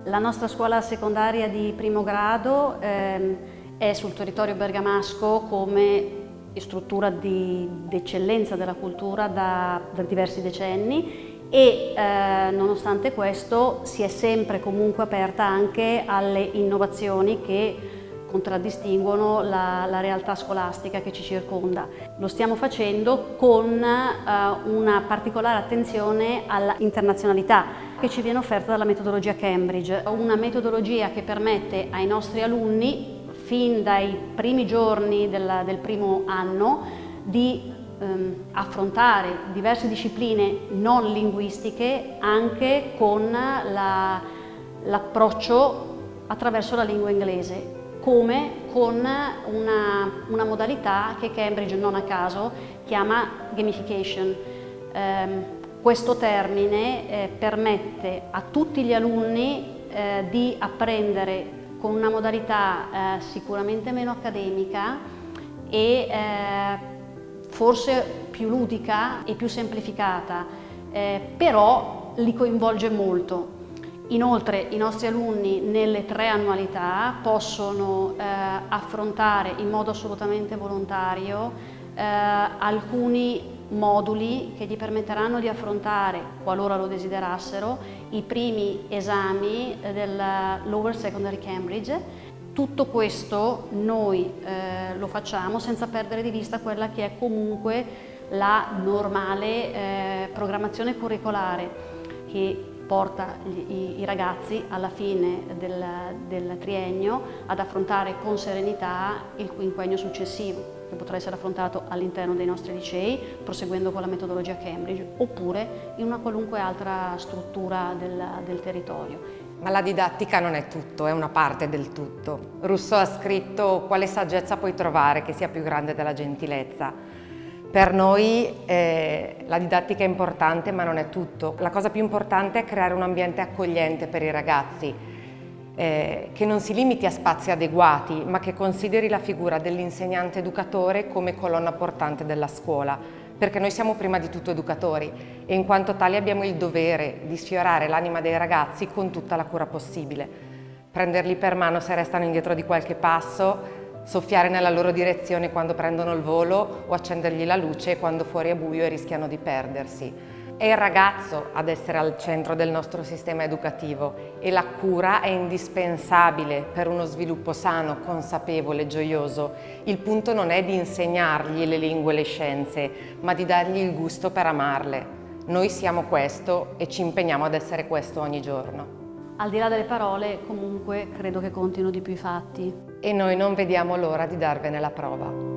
La nostra scuola secondaria di primo grado è sul territorio bergamasco come struttura d'eccellenza della cultura da diversi decenni e nonostante questo si è sempre comunque aperta anche alle innovazioni che contraddistinguono la realtà scolastica che ci circonda. Lo stiamo facendo con una particolare attenzione alla internazionalità che ci viene offerta dalla metodologia Cambridge, una metodologia che permette ai nostri alunni fin dai primi giorni del primo anno di affrontare diverse discipline non linguistiche anche con l'approccio attraverso la lingua inglese, come con una modalità che Cambridge non a caso chiama gamification. Questo termine permette a tutti gli alunni di apprendere con una modalità sicuramente meno accademica e forse più ludica e più semplificata, però li coinvolge molto. Inoltre i nostri alunni nelle 3 annualità possono affrontare in modo assolutamente volontario alcuni moduli che gli permetteranno di affrontare, qualora lo desiderassero, i primi esami del Lower Secondary Cambridge. Tutto questo noi lo facciamo senza perdere di vista quella che è comunque la normale programmazione curricolare che porta i ragazzi alla fine del triennio ad affrontare con serenità il quinquennio successivo, che potrà essere affrontato all'interno dei nostri licei, proseguendo con la metodologia Cambridge, oppure in una qualunque altra struttura del territorio. Ma la didattica non è tutto, è una parte del tutto. Rousseau ha scritto: quale saggezza puoi trovare che sia più grande della gentilezza? Per noi la didattica è importante, ma non è tutto. La cosa più importante è creare un ambiente accogliente per i ragazzi, che non si limiti a spazi adeguati, ma che consideri la figura dell'insegnante educatore come colonna portante della scuola, perché noi siamo prima di tutto educatori e in quanto tali abbiamo il dovere di sfiorare l'anima dei ragazzi con tutta la cura possibile. Prenderli per mano se restano indietro di qualche passo, soffiare nella loro direzione quando prendono il volo o accendergli la luce quando fuori è buio e rischiano di perdersi. È il ragazzo ad essere al centro del nostro sistema educativo e la cura è indispensabile per uno sviluppo sano, consapevole, gioioso. Il punto non è di insegnargli le lingue e le scienze, ma di dargli il gusto per amarle. Noi siamo questo e ci impegniamo ad essere questo ogni giorno. Al di là delle parole, comunque, credo che contino di più i fatti. E noi non vediamo l'ora di darvene la prova.